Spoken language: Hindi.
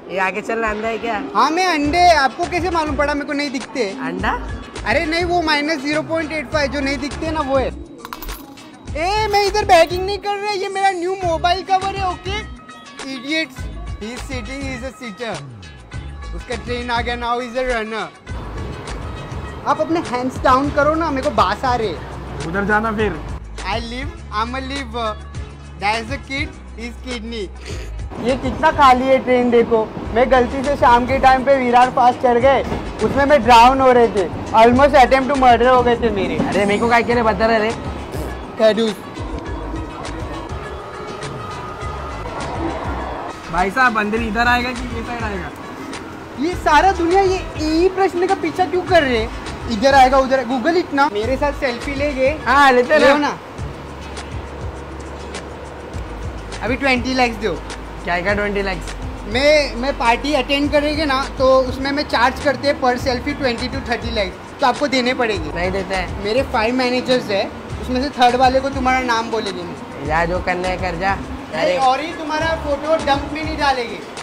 ये आगे चल रहा अंडा है क्या? हाँ मैं अंडे, आपको कैसे मालूम पड़ा? मेरे को नहीं दिखते। अंडा? अरे नहीं, वो -0.85 जो नहीं दिखते ना वो है। ए मैं इधर बैटिंग नहीं कर रहा, ये मेरा न्यू मोबाइल कवर है। Okay idiots, he is sitting, he is a sitter. उसका ट्रेन आ गया, नाउ इज अ रनर। आप अपने हैंड्स डाउन करो ना, मेरे को बास आ रहे। उधर जाना फिर। I live, I am a liver, that is a kid, his kidney. ये कितना खाली है ट्रेन देखो। मैं गलती से शाम के टाइम पे विरार फास्ट चढ़ गए, उसमें मैं ड्राउन हो रहे थे। ऑलमोस्ट अटेम्प्ट टू मर्डर हो गए थे मेरे। अरे मेरे को काय के लिए बता रहे रे? कैडूस। भाई साहब अंदर इधर आएगा कि ये साइड आएगा? ये सारा दुनिया ये प्रश्न का पीछा क्यों कर रहे हैं? इधर आएगा उधर, गूगल इतना। मेरे साथ सेल्फी ले गए। हाँ लेते लो ना। ना, अभी 20 लाख दो। क्या 20 लाख? मैं पार्टी अटेंड करेंगे ना तो उसमें मैं चार्ज करते हैं पर सेल्फी 20 to 30 लाख, तो आपको देने पड़ेगी। नहीं देते हैं। मेरे 5 मैनेजर्स है, उसमें से थर्ड वाले को तुम्हारा नाम बोलेंगे। जा जो करने कर जा। और ही तुम्हारा फोटो डंप में नहीं डालेंगे।